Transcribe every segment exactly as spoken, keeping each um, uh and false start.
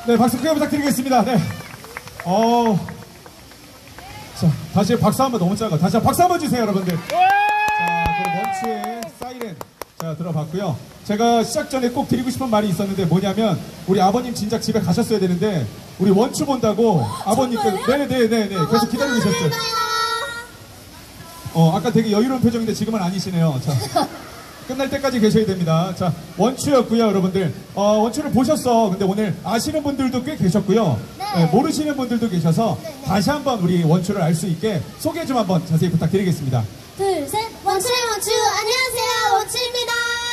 네, 박수 크게 부탁드리겠습니다. 네. 어. 자, 다시 박수 한번 너무 작아. 다시 박수 한번 주세요, 여러분들. 자, 그럼 원추의 사이렌. 자, 들어봤고요. 제가 시작 전에 꼭 드리고 싶은 말이 있었는데 뭐냐면, 우리 아버님 진작 집에 가셨어야 되는데, 우리 원추 본다고 아버님께, 네네네네. 계속 기다리고 계셨어요. 어, 아까 되게 여유로운 표정인데 지금은 아니시네요. 자. 끝날 때까지 계셔야 됩니다. 자, 원추였고요, 여러분들. 어, 원추를 보셨어. 근데 오늘 아시는 분들도 꽤 계셨고요. 네. 네, 모르시는 분들도 계셔서 네, 네. 다시 한번 우리 원추를 알 수 있게 소개 좀 한번 자세히 부탁드리겠습니다. 둘, 셋. 원추의 원추. 안녕하세요. 원추입니다.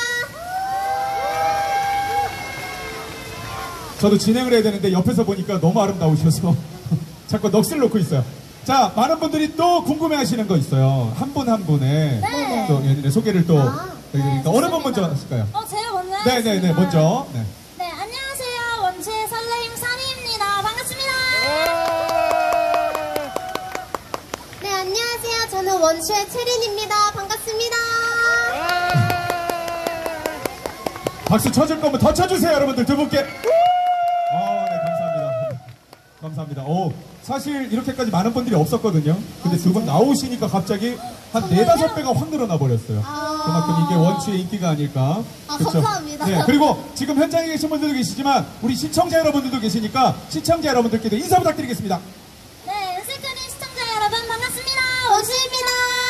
저도 진행을 해야 되는데 옆에서 보니까 너무 아름다우셔서 자꾸 넋을 놓고 있어요. 자, 많은 분들이 또 궁금해 하시는 거 있어요. 한 분 한 분의 네. 또 예, 소개를 또 아, 해드리니까 네, 어느 분 좋습니다. 먼저 하실까요? 어, 제가 먼저 네네네, 하겠습니다. 먼저. 네. 네, 안녕하세요. 원추의 설레임 사미입니다. 반갑습니다. 네, 안녕하세요. 저는 원추의 채린입니다. 반갑습니다. 박수 쳐줄 거면 더 쳐주세요, 여러분들 두 분께. 어, 네, 감사합니다. 감사합니다. 오, 사실 이렇게까지 많은 분들이 없었거든요. 근데 아, 두 분 나오시니까 갑자기 한 네다섯 배가 확 늘어나 버렸어요. 아. 그만큼 이게 원추의 인기가 아닐까. 아, 그쵸? 감사합니다. 네, 그리고 지금 현장에 계신 분들도 계시지만 우리 시청자 여러분들도 계시니까 시청자 여러분들께도 인사 부탁드리겠습니다. 네, 엔스크린 시청자 여러분 반갑습니다. 원추입니다.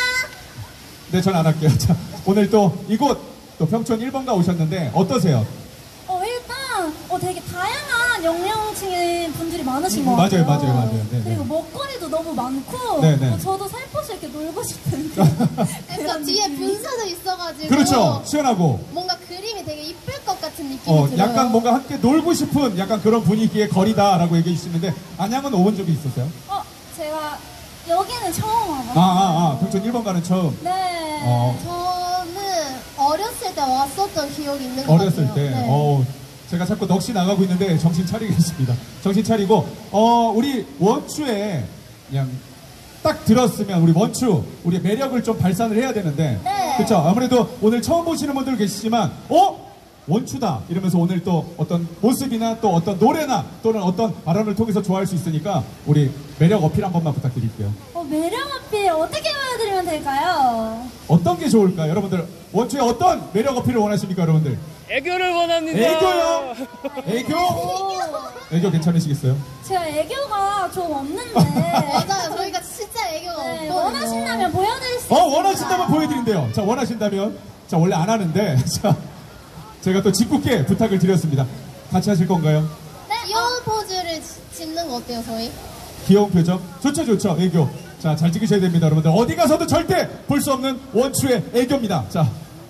네, 전 안 할게요. 자, 오늘 또 이곳 또 평촌 일 번가 오셨는데 어떠세요? 어, 일단 어, 되게 다양한 연령층의 분들이 많으신 것 음, 같아요. 맞아요, 맞아요, 맞아요. 네, 그리고 네. 먹거리도 너무 많고 네, 네. 어, 저도 살포시 이렇게 놀고 싶은 그러니까 뒤에 분사도 있어가지고 그렇죠. 시원하고. 뭔가 그림이 되게 이쁠 것 같은 느낌이 어, 들어요. 약간 뭔가 함께 놀고 싶은 약간 그런 분위기의 거리다라고 얘기해 주시는데 안양은 오본 적이 있었어요? 어, 제가 여기는 처음 와봤어요. 아, 아, 아, 평촌 일 번가는 처음. 네. 어, 저는 어렸을 때 왔었던 기억이 있는 것 어렸을 같아요. 때. 네. 어, 제가 자꾸 넋이 나가고 있는데 정신 차리겠습니다. 정신 차리고, 어, 우리 원추에 그냥 딱 들었으면 우리 원추, 우리 매력을 좀 발산을 해야 되는데. 네. 그쵸? 아무래도 오늘 처음 보시는 분들 계시지만, 어? 원추다 이러면서 오늘 또 어떤 모습이나 또 어떤 노래나 또는 어떤 발언을 통해서 좋아할 수 있으니까 우리 매력 어필 한 번만 부탁드릴게요. 어, 매력 어필 어떻게 보여드리면 될까요? 어떤 게 좋을까요? 여러분들 원추의 어떤 매력 어필을 원하십니까, 여러분들? 애교를 원합니다. 애교요? 애교? 애교 괜찮으시겠어요? 제가 애교가 좀 없는데 맞아요. 저희가 진짜 애교가 네, 없거든요. 원하신다면 보여드릴 수 어, 있습니다. 원하신다면 보여드린대요. 자, 원하신다면. 자, 원래 안 하는데. 자, 제가 또 짓궂게 부탁을 드렸습니다. 같이 하실 건가요? 네, 귀여운 포즈를 지- 짓는 거 어때요, 저희? 귀여운 표정? 좋죠, 좋죠. 애교. 자, 잘 찍으셔야 됩니다, 여러분들. 어디 가서도 절대 볼 수 없는 원추의 애교입니다. 자.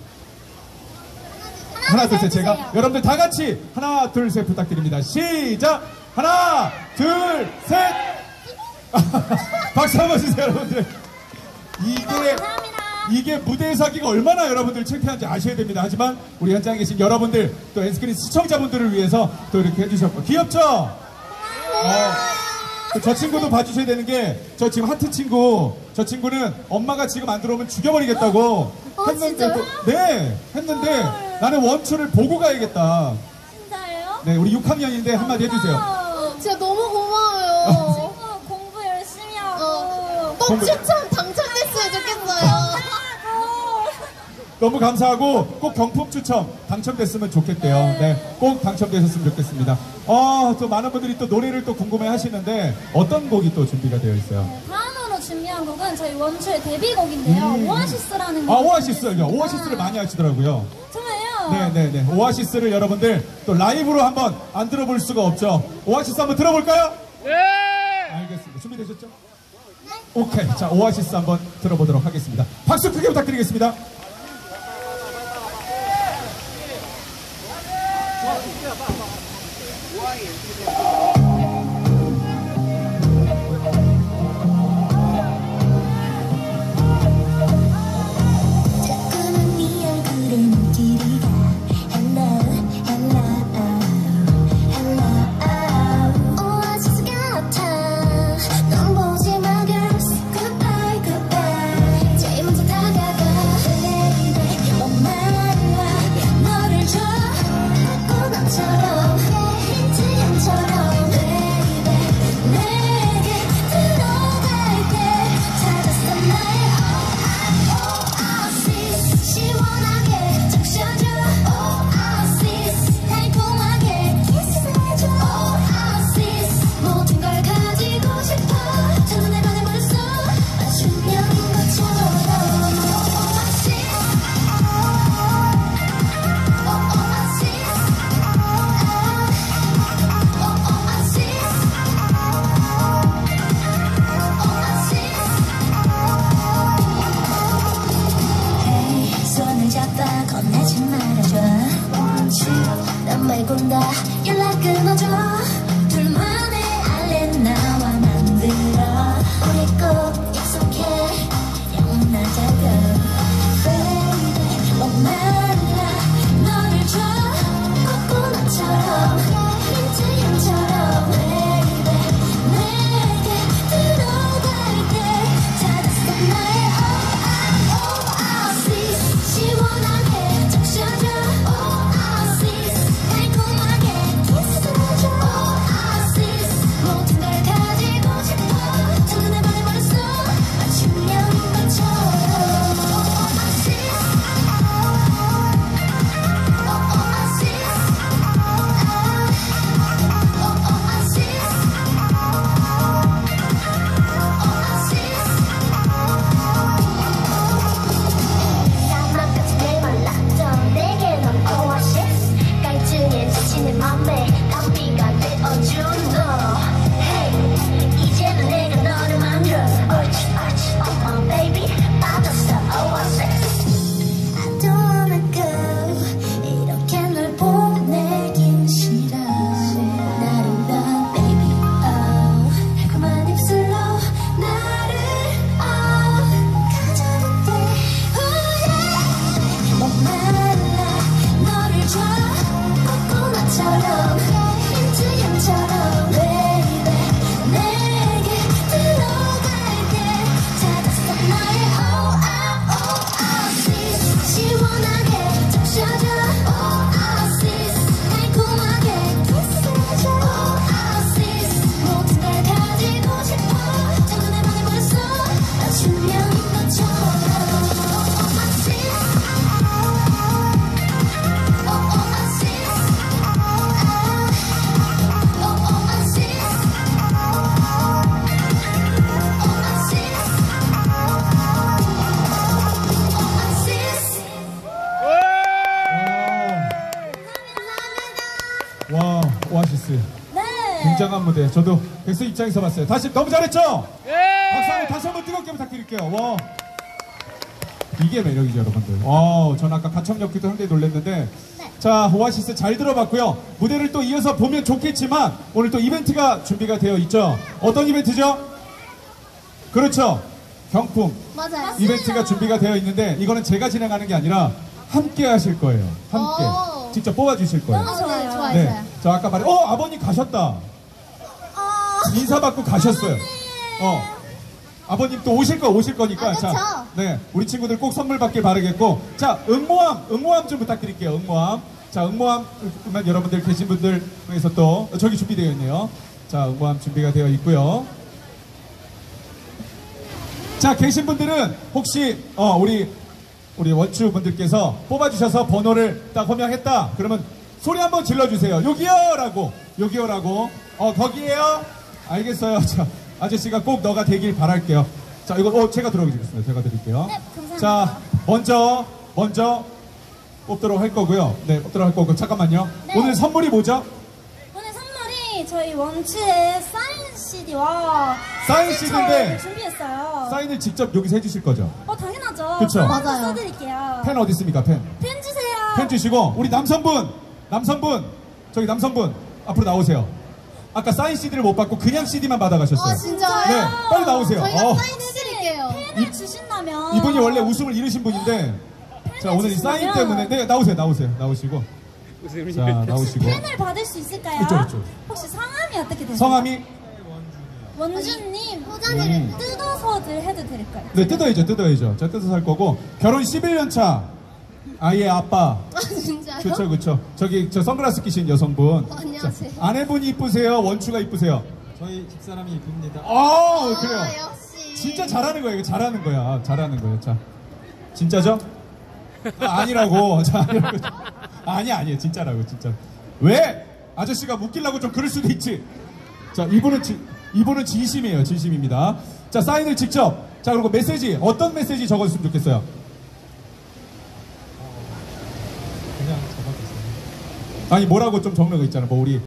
하나, 둘, 셋. 제가 해주세요. 여러분들 다 같이 하나, 둘, 셋 부탁드립니다. 시작! 하나, 둘, 셋! 박수 한번 주세요, 여러분들. 이게, 감사합니다. 이게 무대에서 하기가 얼마나 여러분들 창피한지 아셔야 됩니다. 하지만 우리 현장에 계신 여러분들, 또 엔스크린 시청자분들을 위해서 또 이렇게 해주셨고. 귀엽죠? 어, 그 저 친구도 봐주셔야 되는 게, 저 지금 하트 친구, 저 친구는 엄마가 지금 안 들어오면 죽여버리겠다고 어, 했는데도, 진짜요? 네, 했는데 나는 원추를 보고 가야겠다. 진짜예요? 네, 우리 육 학년인데 한마디 해주세요. 어, 진짜 너무 고마워요. 친구 공부 열심히 하고 어, 꼭 공부- 추천 당첨됐으면 좋겠어요. 하고 너무 감사하고 꼭 경품 추첨 당첨됐으면 좋겠대요. 네, 꼭 당첨되셨으면 좋겠습니다. 어, 또 많은 분들이 또 노래를 또 궁금해 하시는데 어떤 곡이 또 준비가 되어 있어요? 다음으로 준비한 곡은 저희 원추의 데뷔곡인데요. 음. 오아시스라는 아, 곡이 오아시스. 있습니다. 오아시스를 많이 하시더라고요. 정말요? 네네네. 오아시스를 여러분들 또 라이브로 한번 안 들어볼 수가 없죠. 오아시스 한번 들어볼까요? 네. 알겠습니다. 준비되셨죠? 오케이. 자, 오아시스 한번 들어보도록 하겠습니다. 박수 크게 부탁드리겠습니다. 자꾸만 네 얼굴에 눈길이 가 Hello, hello, hello 오아시스 같아 넌 보지 마 girls Goodbye, goodbye 제일 먼저 다가가 Baby, 목말라 너를 줘 꽃처럼 힌트 향처럼 끊어줘 둘만의 알레나와 만들어 우리 꼭 약속해 영원하자고 Baby 목말라 너를 줘 코코넛처럼 민트향처럼 Baby 내게 들어갈 때 찾았어 나의 오아시스 시원하게 적셔줘 오아시스 달콤하게 키스해줘 오아시스 모든 걸 가지고 싶어 첫눈에 반해버렸어 맞춤형 것처럼 오아시스 사막같이 메말랐던 내게 넌 오아시스 갈증에 지친 내 맘에 담비가 되어준 너 Hey 이제는 내가 너를 만들어 옳지 옳지 oh my baby 빠졌어 오아시스 I don't wanna go 이렇게 널 보내긴 싫어 나를 봐 baby oh 달콤한 입술로 나를 oh 가져도 돼 oh yeah 목말라 너를 줘 코코넛처럼 민트향처럼 baby 내게 들어갈게 찾았어 나의 오아시스 시원하게 적셔줘 오아시스 달콤하게 키스해줘 오아시스 모든 걸 가지고 싶어 첫눈에 반해버렸어 맞춤형인 것처럼 오아시스 와, 오아시스. 네. 굉장한 무대. 저도 백수 입장에서 봤어요. 다시 너무 잘했죠? 박수 한번 다시 한번 뜨겁게 부탁드릴게요. 와. 이게 매력이죠, 여러분들. 와, 전 아까 가창력기도 상당히 놀랐는데. 자, 오아시스 잘 들어봤고요. 무대를 또 이어서 보면 좋겠지만 오늘 또 이벤트가 준비가 되어 있죠. 어떤 이벤트죠? 그렇죠. 경품 맞아요. 이벤트가 준비가 되어 있는데 이거는 제가 진행하는 게 아니라 함께 하실 거예요. 함께. 오. 직접 뽑아주실 거예요. 어, 네, 좋아요, 좋아요. 네. 저 아까 말해, 어, 아버님 가셨다. 인사받고 가셨어요. 어. 아버님 또 오실 거, 오실 거니까. 아, 그쵸? 자, 네. 우리 친구들 꼭 선물 받길 바라겠고. 자, 응모함, 응모함 좀 부탁드릴게요. 응모함. 자, 응모함, 그러면 여러분들 계신 분들 중에서 또, 저기 준비되어 있네요. 자, 응모함 준비가 되어 있고요. 자, 계신 분들은 혹시, 어, 우리, 우리 원추 분들께서 뽑아주셔서 번호를 딱 호명했다. 그러면 소리 한번 질러주세요. 여기요! 라고. 여기요! 라고. 어, 거기에요? 알겠어요. 자, 아저씨가 꼭 너가 되길 바랄게요. 자, 이거, 어, 제가 들어보겠습니다. 제가 드릴게요. 네, 감사합니다. 자, 먼저, 먼저 뽑도록 할 거고요. 네, 뽑도록 할 거고. 잠깐만요. 네. 오늘 선물이 뭐죠? 오늘 선물이 저희 원츠의 사인 씨디와 사인 씨디인데 준비했어요. 사인을 직접 여기서 해주실 거죠? 어, 당연하죠. 그쵸? 저만 맞아요. 써드릴게요. 펜 어디 있습니까? 펜. 펜 주세요. 펜 주시고 우리 남성분 남성분 저기 남성분 앞으로 나오세요. 아까 사인 씨디를 못 받고 그냥 씨디만 받아가셨어요. 어, 진짜요? 네, 빨리 나오세요. 저희가 어. 사인 해드릴게요. 펜을 주신다면 이분이 원래 웃음을 잃으신 분인데 자 오늘 이 사인 때문에 네 나오세요 나오세요 나오시고 자 나오시고 펜을 받을 수 있을까요? 이쪽, 이쪽. 혹시 성함이 어떻게 되세요? 성함이 원주님 포장을 음. 뜯어서들 해도 될까요? 네 뜯어야죠 뜯어야죠 자 뜯어서 할 거고 결혼 십일 년 차 아이의 아빠 아, 진짜요? 그쵸 그쵸 저기 저 선글라스 끼신 여성분 안녕하세요. 자, 아내분이 이쁘세요 원추가 이쁘세요 저희 집사람이 이쁩니다. 아 그래요 아, 역시. 진짜 잘하는 거예요. 이거 잘하는 거야. 잘하는 거예요. 자, 진짜죠? 아, 아니라고. 자, 아니라고. 아니 아니에요. 진짜라고. 진짜. 왜? 아저씨가 웃기려고 좀 그럴 수도 있지. 자, 이분은 지, 이분은 진심이에요. 진심입니다. 자, 사인을 직접. 자, 그리고 메시지 어떤 메시지 적어줬으면 좋겠어요. 그냥 적어주세요. 아니 뭐라고 좀 적는 거 있잖아. 뭐 우리